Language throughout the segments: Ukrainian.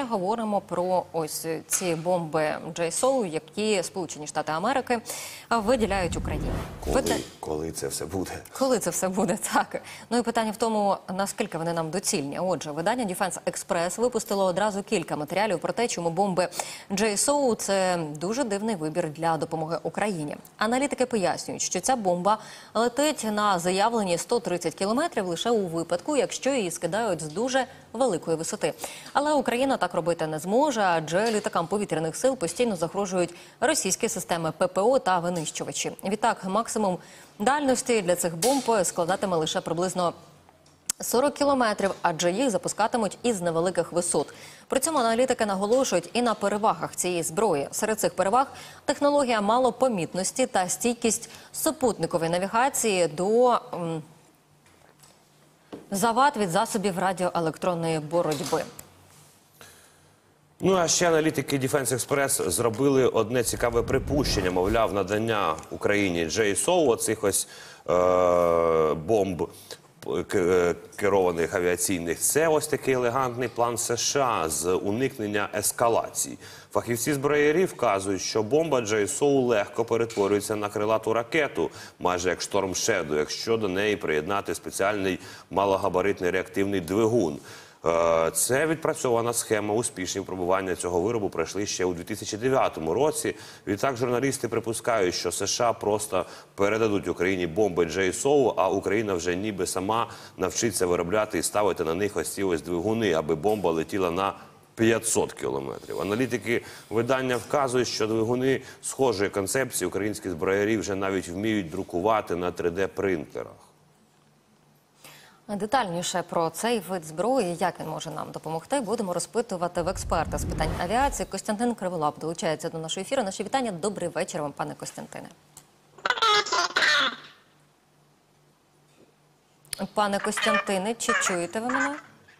говоримо про ось ці бомби JSOW, які Сполучені Штати Америки виділяють Україні. Коли це все буде? Коли це все буде, так. Ну і питання в тому, наскільки вони нам доцільні. Отже, видання Defense Express випустило одразу кілька матеріалів про те, чому бомби JSOW – це дуже дивний вибір для допомоги Україні. Аналітики пояснюють, що ця бомба летить на заявлені 130 кілометрів лише у випадку, якщо її скидають з дуже великої висоти. Але Україна так робити не зможе, адже літакам повітряних сил постійно загрожують російські системи ППО та винищувачі. Відтак, максимум дальності для цих бомб складатиме лише приблизно 40 кілометрів, адже їх запускатимуть із невеликих висот. При цьому аналітики наголошують і на перевагах цієї зброї. Серед цих переваг – технологія малопомітності та стійкість супутникової навігації до завад від засобів радіоелектронної боротьби. Ну, а ще аналітики Defense Express зробили одне цікаве припущення. Мовляв, надання Україні JSOW, оцих ось бомб керованих авіаційних, це ось такий елегантний план США з уникнення ескалації. Фахівці зброярів вказують, що бомба JSOW легко перетворюється на крилату ракету, майже як Storm Shadow, якщо до неї приєднати спеціальний малогабаритний реактивний двигун. Це відпрацьована схема. Успішні випробування цього виробу пройшли ще у 2009 році. Відтак журналісти припускають, що США просто передадуть Україні бомби JSOW, а Україна вже ніби сама навчиться виробляти і ставити на них ось ці ось двигуни, аби бомба летіла на 500 кілометрів. Аналітики видання вказують, що двигуни схожої концепції українські зброярі вже навіть вміють друкувати на 3D-принтерах. Детальніше про цей вид зброї, як він може нам допомогти, будемо розпитувати в експерта з питань авіації. Костянтин Криволап долучається до нашого ефіру. Наші вітання. Добрий вечір вам, пане Костянтине. Пане Костянтине, чи чуєте ви мене?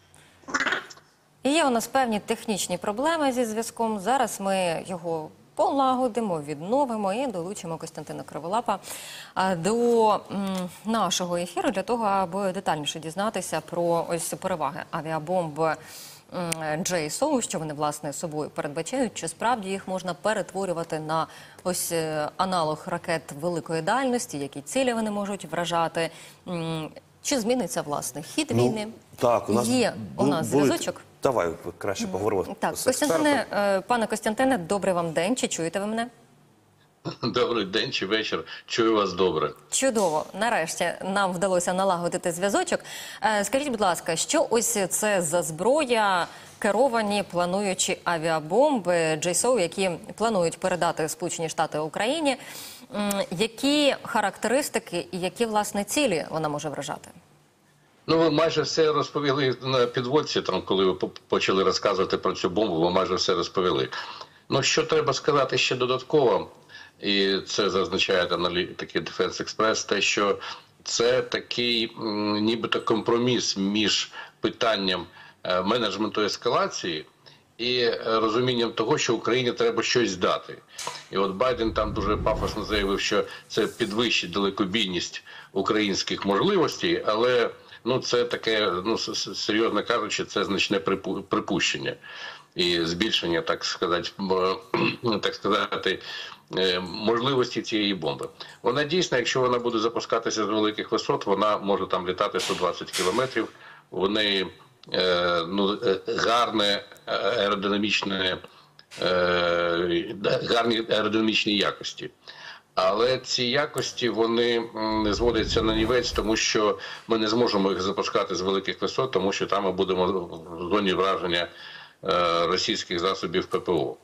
І є у нас певні технічні проблеми зі зв'язком. Зараз ми його полагодимо, відновимо і долучимо Костянтина Криволапа до нашого ефіру для того, аби детальніше дізнатися про ось переваги авіабомб JSOW, що вони, власне, собою передбачають, чи справді їх можна перетворювати на ось аналог ракет великої дальності, які цілі вони можуть вражати, чи зміниться, власне, хід війни. Так, є у нас зв'язочок. Давай краще поговоримо так, з експертом. Пане Костянтине, добрий вам день. Чи чуєте ви мене? Добрий день чи вечір. Чую вас добре. Чудово. Нарешті нам вдалося налагодити зв'язочок. Скажіть, будь ласка, що ось це за зброя, керовані плануючі авіабомби JSOW, які планують передати Сполучені Штати Україні? Які характеристики і які, власне, цілі вона може вражати? Ну, ви майже все розповіли на підводці, там, коли ви почали розказувати про цю бомбу, ви майже все розповіли. Ну, що треба сказати ще додатково, і це зазначає аналітики Defense Express, те, що це такий нібито компроміс між питанням менеджменту ескалації і розумінням того, що Україні треба щось дати. І от Байден там дуже пафосно заявив, що це підвищить далекобійність українських можливостей, але ну, це таке, ну, серйозно кажучи, це значне припущення і збільшення, так сказати, можливості цієї бомби. Вона дійсно, якщо вона буде запускатися з великих висот, вона може там літати 120 кілометрів. В неї гарні аеродинамічні якості. Але ці якості, вони не зводяться на нівець, тому що ми не зможемо їх запускати з великих висот, тому що там ми будемо в зоні враження російських засобів ППО.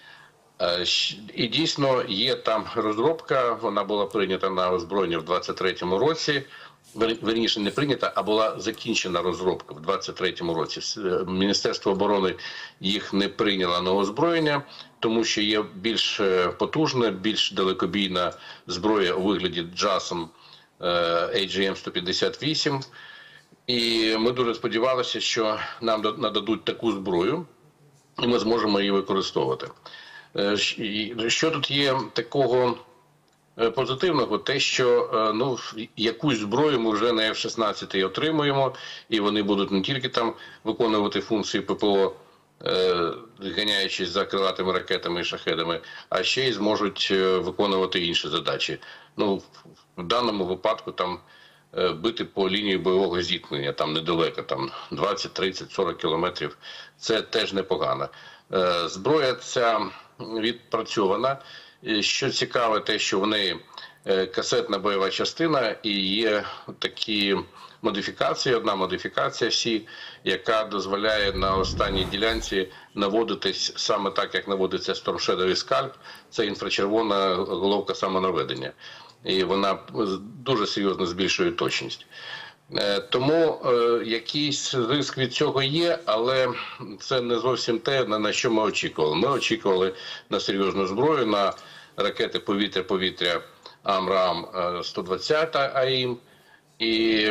І дійсно є там розробка, вона була прийнята на озброєння в 2023 році, верніше не прийнята, а була закінчена розробка в 2023 році. Міністерство оборони їх не прийняло на озброєння, тому що є більш потужна, більш далекобійна зброя у вигляді JASM AGM-158. І ми дуже сподівалися, що нам нададуть таку зброю, і ми зможемо її використовувати. Що тут є такого позитивного? Те, що ну, якусь зброю ми вже на F-16 отримуємо, і вони будуть не тільки там виконувати функції ППО ганяючись за крилатими ракетами і шахедами, а ще й зможуть виконувати інші задачі. Ну, в даному випадку там бити по лінії бойового зіткнення, там недалеко, там 20, 30, 40 кілометрів, це теж непогано. Зброя ця відпрацьована. Що цікаве, те, що в неї касетна бойова частина і є такі модифікації, одна модифікація Сі, яка дозволяє на останній ділянці наводитись саме так, як наводиться Storm Shadow і скальп. Це інфрачервона головка самонаведення. І вона дуже серйозно збільшує точність. Тому якийсь ризик від цього є, але це не зовсім те, на що ми очікували. Ми очікували на серйозну зброю, на ракети повітря-повітря Амрам-120 АІМ і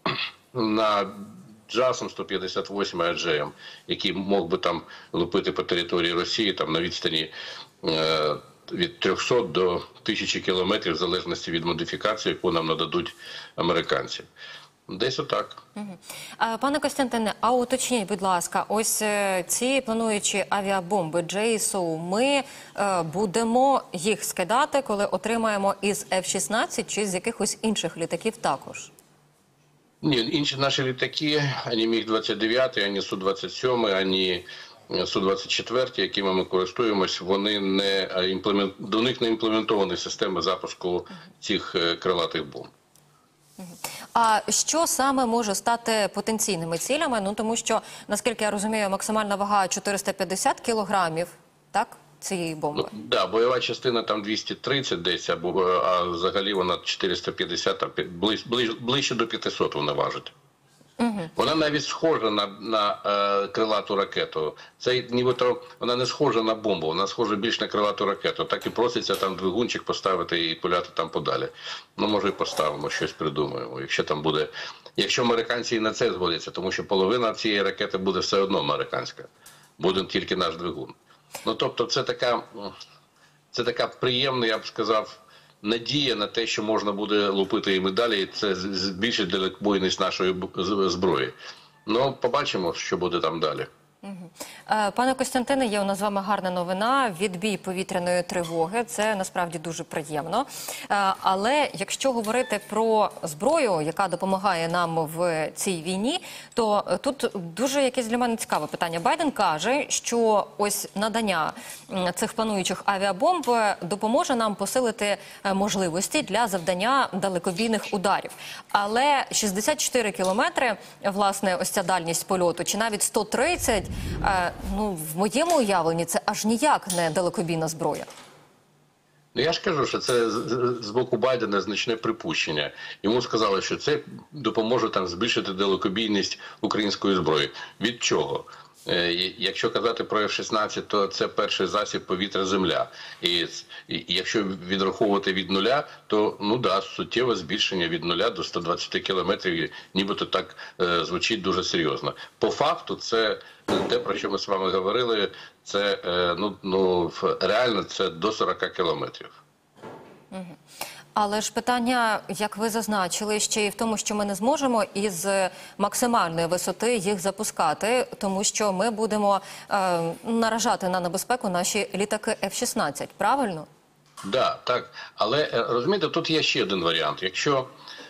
на Джасом 158 АДЖМ, який мог би там лупити по території Росії там на відстані від 300 до 1000 кілометрів, в залежності від модифікації, яку нам нададуть американці. Десь отак. Пане Костянтине, а уточніть, будь ласка, ось ці плануючі авіабомби JSOW, ми будемо їх скидати, коли отримаємо із F-16 чи з якихось інших літаків також? Ні, інші наші літаки, ані Міг-29, ані Су-27, ані Су-24, якими ми користуємось, вони до них не імплементовані системи запуску цих крилатих бомб. А що саме може стати потенційними цілями? Ну, тому що, наскільки я розумію, максимальна вага 450 кілограмів, так, цієї бомби? Ну, да, бойова частина там 230 десь, а взагалі вона 450, там, ближче до 500 вона важить. Вона навіть схожа на крилату ракету. Це нібито вона не схожа на бомбу, вона схожа більш на крилату ракету. Так і проситься там двигунчик поставити і пуляти там подалі. Ну, може, і поставимо, щось придумаємо. Якщо американці і на це згодяться, тому що половина цієї ракети буде все одно американська. Буде тільки наш двигун. Ну, тобто, це така приємна, я б сказав, надія на те, що можна буде лупити і медалі, це збільшить далекобойність нашої зброї. Ну, побачимо, що буде там далі. Пане Костянтине, є у нас з вами гарна новина. Відбій повітряної тривоги. Це насправді дуже приємно. Але якщо говорити про зброю, яка допомагає нам в цій війні, то тут дуже якесь для мене цікаве питання. Байден каже, що ось надання цих плануючих авіабомб допоможе нам посилити можливості для завдання далекобійних ударів. Але 64 кілометри, власне, ось ця дальність польоту, чи навіть 130, ну, в моєму уявленні це аж ніяк не далекобійна зброя. Ну, я ж кажу, що це з боку Байдена значне припущення. Йому сказали, що це допоможе там збільшити далекобійність української зброї. Від чого? Якщо казати про F-16, то це перший засіб повітря-земля. І якщо відраховувати від нуля, то, ну да, суттєве збільшення від нуля до 120 кілометрів, нібито так звучить дуже серйозно. По факту, це те, про що ми з вами говорили, це, реально, це до 40 кілометрів. Але ж питання, як ви зазначили, ще й в тому, що ми не зможемо із максимальної висоти їх запускати, тому що ми будемо наражати на небезпеку наші літаки F-16, правильно? Да, так. Але, розумієте, тут є ще один варіант. Якщо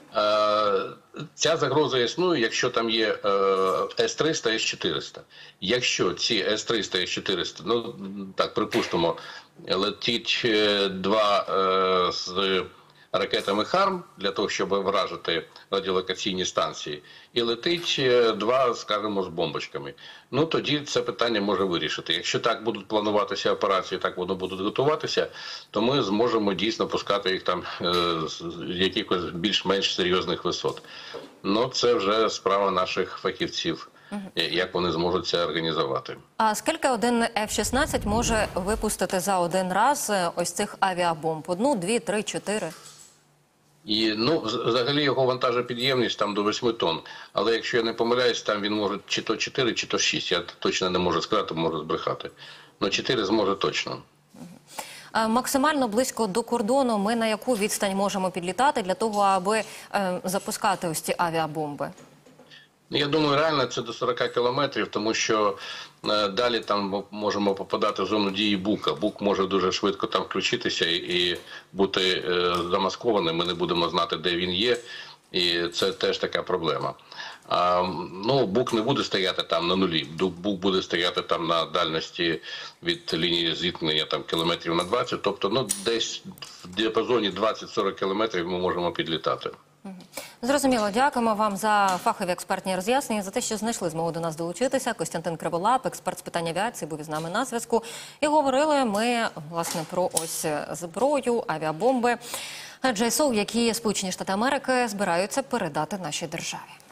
ця загроза існує, якщо там є С-300, С-400. Якщо ці С-300, С-400, ну, так, припустимо, летить два з ракетами ХАРМ для того, щоб вражити радіолокаційні станції, і летить два, скажімо, з бомбочками. Ну, тоді це питання може вирішити. Якщо так будуть плануватися операції, так вони будуть готуватися, то ми зможемо дійсно пускати їх там з якихось більш-менш серйозних висот. Ну, це вже справа наших фахівців, як вони зможуть це організувати. А скільки один F-16 може випустити за один раз ось цих авіабомб? 1, 2, 3, 4? І, ну, взагалі його вантажопідємність там до 8 тонн. Але якщо я не помиляюсь, там він може чи то 4, чи то 6. Я точно не можу сказати, можу збрехати. Но 4 зможе точно. Максимально близько до кордону ми на яку відстань можемо підлітати для того, аби запускати ось ці авіабомби? Я думаю, реально це до 40 кілометрів, тому що далі там можемо попадати в зону дії Бука. Бук може дуже швидко там включитися і бути замаскованим. Ми не будемо знати, де він є, і це теж така проблема. Бук не буде стояти там на нулі. Бук буде стояти там на дальності від лінії зіткнення там кілометрів на 20. Тобто, десь в діапазоні 20-40 кілометрів ми можемо підлітати. Зрозуміло. Дякуємо вам за фахові експертні роз'яснення, за те, що знайшли змогу до нас долучитися. Костянтин Криволап, експерт з питань авіації, був із нами на зв'язку. І говорили ми, власне, про ось зброю, авіабомби JSOW, які Сполучені Штати Америки збираються передати нашій державі.